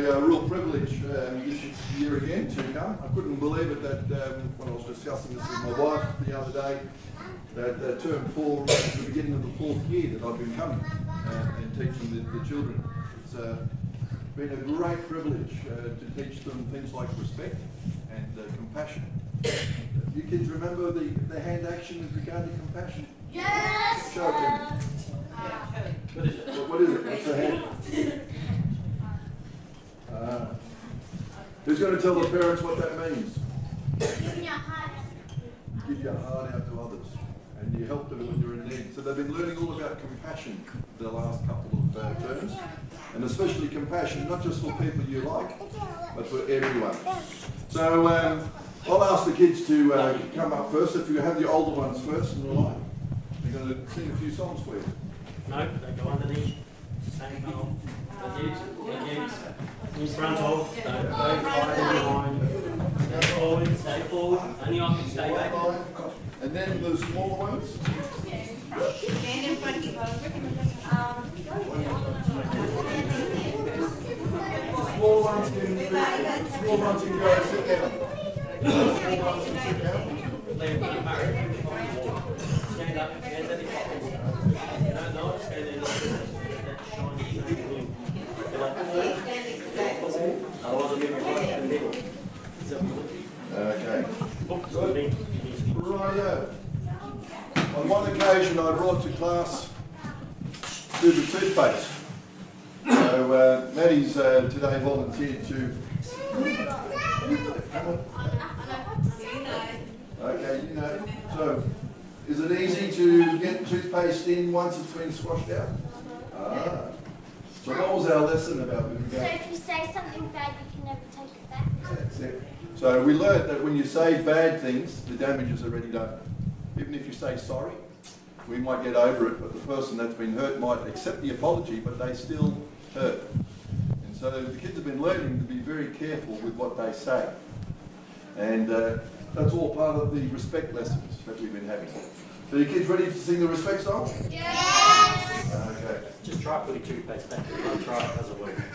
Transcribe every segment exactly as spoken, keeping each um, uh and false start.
a uh, real privilege um, this year again to come. I couldn't believe it that um, when I was discussing this with my wife the other day, that uh, term four was the beginning of the fourth year that I've been coming uh, and teaching the, the children. It's uh, been a great privilege uh, to teach them things like respect and uh, compassion. You kids remember the, the hand action with regard to compassion? Yes! Show it to me. What is it? What, what is it? What's the hand? Ah. Who's going to tell the parents what that means? Give your heart out. Give your heart out to others. And you help them when you're in need. So they've been learning all about compassion the last couple of uh, terms. And especially compassion, not just for people you like, but for everyone. So um, I'll ask the kids to uh, come up first. If you have the older ones first in the line, they're going to sing a few songs for you. No, they go underneath. Same hole. The legs, the legs. In front of, don't go farther behind. Go forward, stay forward. Only I can stay back. And then the smaller ones. Stand in front of you. Um, Small ones can, small ones can go sit down. Small ones can sit down. Stand up, stand at the top. No, no, stand in the Okay. Good. Righto. On one occasion I brought to class tube of toothpaste. So uh, Maddie's uh, today volunteered to... Okay, you know. So, is it easy to get toothpaste in once it's been squashed out? Ah. So what was our lesson about with so regard? if you say something bad, you can never take it back. That's it. So we learned that when you say bad things, the damage is already done. Even if you say sorry, we might get over it, but the person that's been hurt might accept the apology, but they still hurt. And so the kids have been learning to be very careful with what they say. And uh, that's all part of the respect lessons that we've been having. So you kids ready to sing the respect song? Yes! Okay. Just try putting toothpaste back there. Don't try it, doesn't work.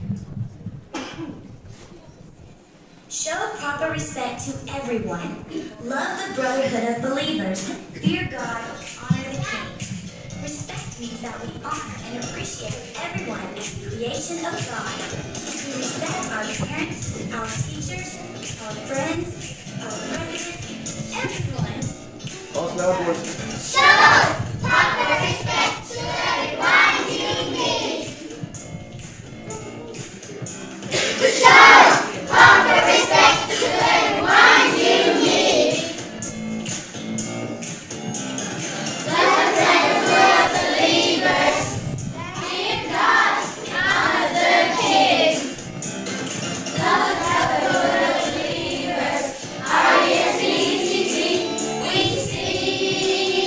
Show proper respect to everyone. Love the brotherhood of believers. Fear God, honor the King. Respect means that we honor and appreciate everyone as the creation of God. We respect our parents, our teachers, our friends, our president, everyone. Awesome, now, boys. Show proper respect to everyone you meet. Show proper respect to everyone you meet. Love the brotherhood of believers. Fear God, honor the King. Love the brotherhood of believers. Our ears easy, we see.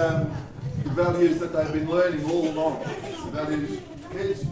um, the values that they've been learning all along. The values, kids,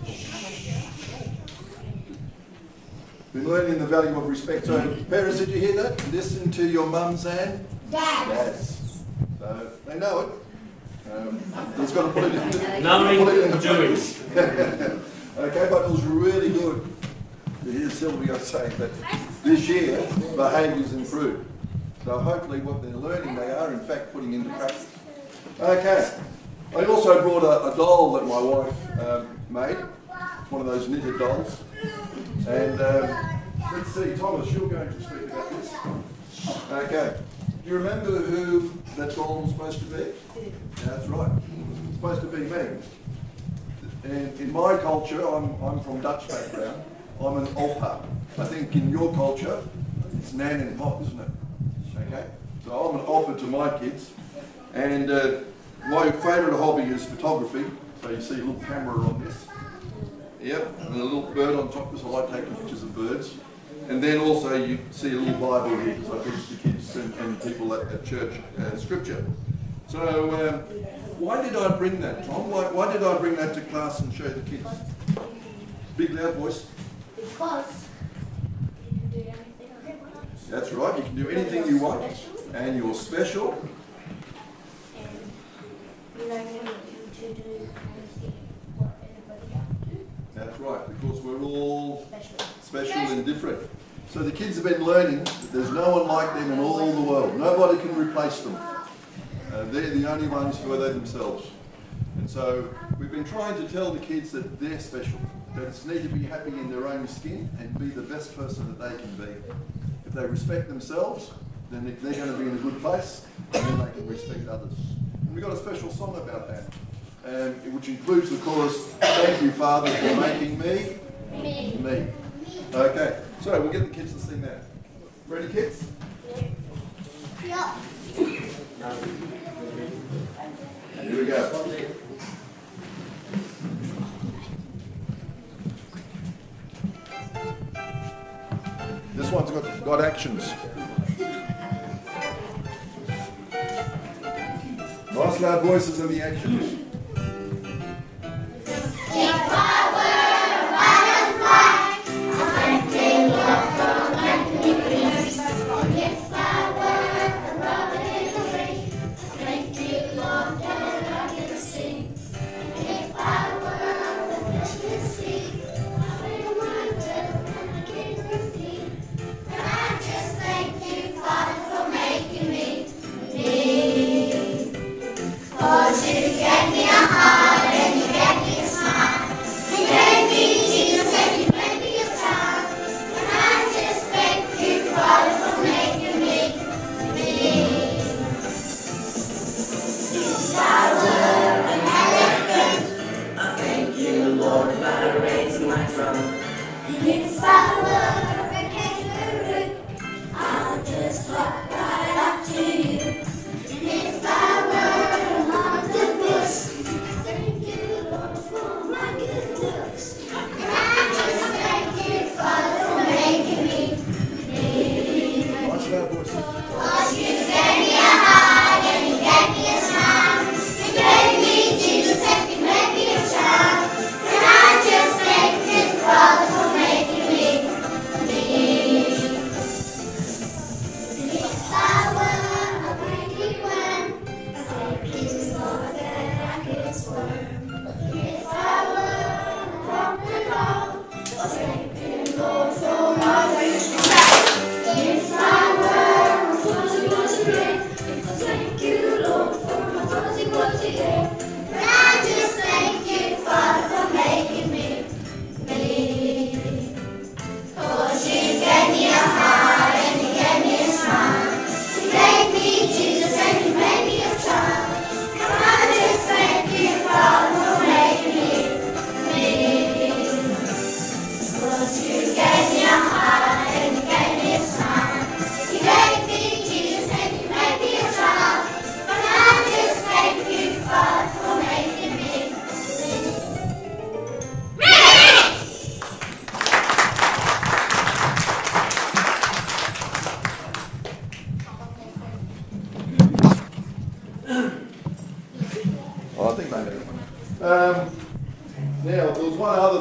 been learning the value of respect. So, parents, did you hear that? Listen to your mums and dads. So they know it. Um, he's got to put it in. Knowing, put it in the doing. Okay, but it was really good to hear Sylvia say that this year behaviour's improved. So hopefully what they're learning they are in fact putting into practice. Okay, I also brought a, a doll that my wife um, made. It's one of those knitted dolls. And um, let's see, Thomas, you're going to speak about this. Okay, do you remember who that doll was supposed to be? Yeah, that's right. It's supposed to be me. And in my culture, I'm, I'm from Dutch background, I'm an oppa. I think in your culture, it's nan and pop, isn't it? Okay? So I'm an oppa to my kids. And uh, my favourite hobby is photography. So you see a little camera on this. Yep, and a little bird on top because I like taking pictures of birds. And then also you see a little Bible here because I teach the kids and, and people at, at church uh, scripture. So um, why did I bring that, Tom? Why, why did I bring that to class and show the kids? Big loud voice. Because you can do anything you want. That's right, you can do anything you want. And you're special. And you don't need to do anything what anybody else do. That's right, because we're all Special. special and different. So the kids have been learning that there's no one like them in all the world. Nobody can replace them. Uh, they're the only ones who are they themselves. And so we've been trying to tell the kids that they're special. They just need to be happy in their own skin and be the best person that they can be. If they respect themselves, then they're going to be in a good place, and then they can respect others. And we've got a special song about that, um, which includes the chorus, "Thank you, Father, for making me, Me. me." Okay, so we'll get the kids to sing that. Ready, kids? Yeah. Here we go. This one's got, got actions. Nice loud voices in the actions. If I were a butterfly, I'd take off from my wings. If I were a robin in the rain, I'd make it long that I can sing. If I were a fish in the sea, I would wonder when I can't repeat. And I just thank you, Father, for making me me. 'Cause you gave me a heart and you gave me a smile.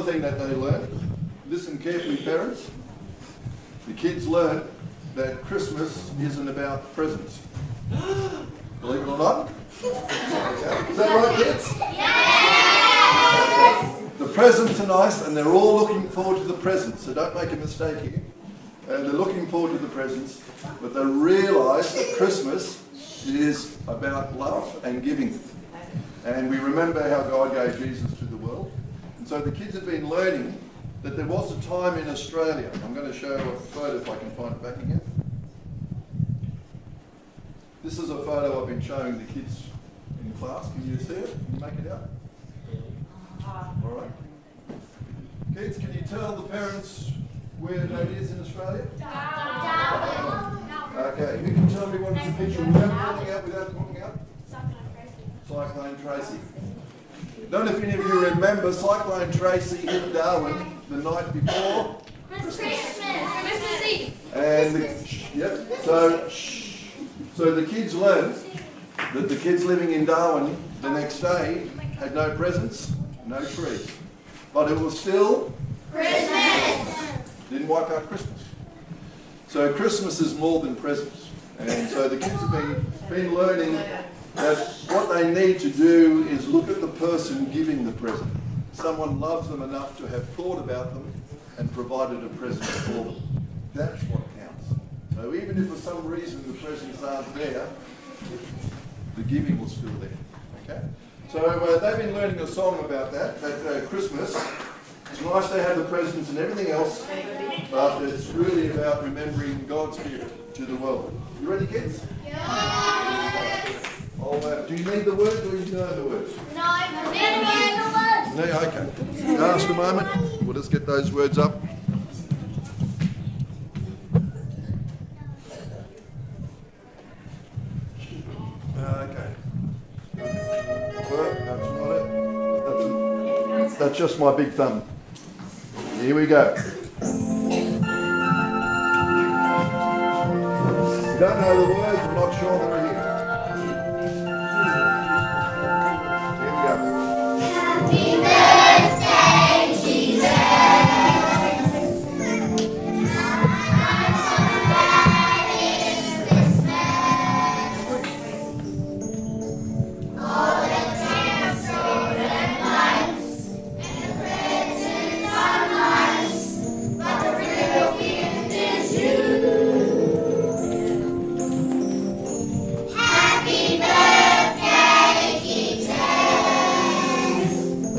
thing that they learn, listen carefully parents, the kids learn that Christmas isn't about presents. Believe it or not? Is that right, kids? Yes! The presents are nice and they're all looking forward to the presents, so don't make a mistake here. Uh, they're looking forward to the presents, but they realise that Christmas is about love and giving. And we remember how God gave Jesus to the world. And so the kids have been learning that there was a time in Australia. I'm going to show a photo if I can find it back again. This is a photo I've been showing the kids in class. Can you see it? Can you make it out? All right. Kids, can you tell the parents where that is in Australia? Okay, who can tell me what it's a picture without calling out, without calling out? Cyclone Tracy. Don't know if any of you remember, Cyclone Tracy hit Darwin the night before Christmas. Christmas Eve. And the, yep, so so the kids learned that the kids living in Darwin the next day had no presents, no trees, but it was still Christmas. Didn't wipe out Christmas. So Christmas is more than presents, and so the kids have been been learning that what they need to do is look at the person giving the present. Someone loves them enough to have thought about them and provided a present for them. That's what counts. So even if for some reason the presents aren't there, the giving was still there. Okay? So uh, they've been learning a song about that, that uh, Christmas. It's nice to have the presents and everything else, but it's really about remembering God's gift to the world. You ready, kids? Yes. Oh, uh, do you need the words or do you know the words? No, I don't know the words. No, okay. Just a moment. We'll just get those words up. Okay. Well, that's not it. That's, a, that's just my big thumb. Here we go. If you don't know the words, I'm not sure they're here. Here we go. Happy birthday, Jesus. I'm so glad it's Christmas. All the tinsel and lights and presents are nice, but the real gift is you. Happy birthday, Jesus.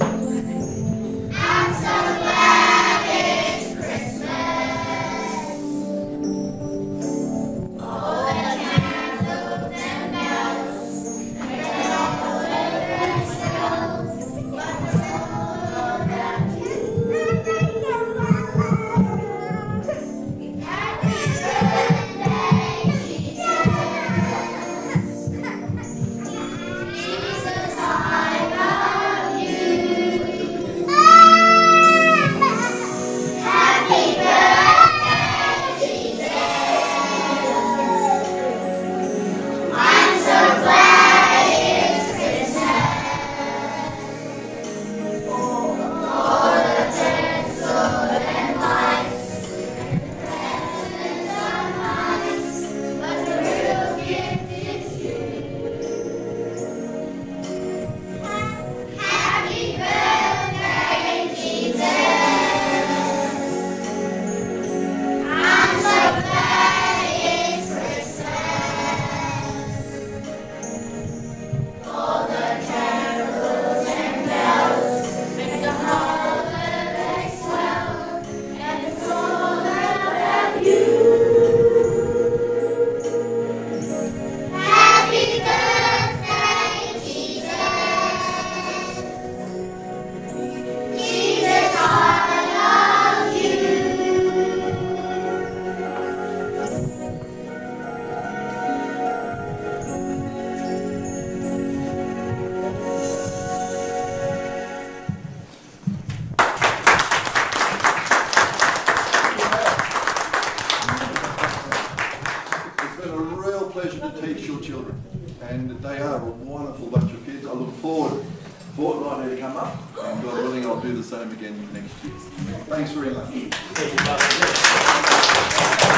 I'm so glad it's Christmas. All the candles and bells and all the rest bells, but it's all about you. Happy birthday, Jesus. Jesus, I love you. Happy birthday, Jesus. I'm so glad it's Christmas. All the tinsel and lights and presents are nice, but the real gift is you. Happy birthday, Jesus. I'm so glad it's Christmas. All the carols and bells make the holiday swell, and it's all about you. Happy birthday, Jesus. Jesus, I love you. It's been a real pleasure to teach your children, and they are a wonderful bunch of kids. I look forward fortnightly to come up, and God willing, I'll do the same again next year. Thanks very much. Thank you, Pastor.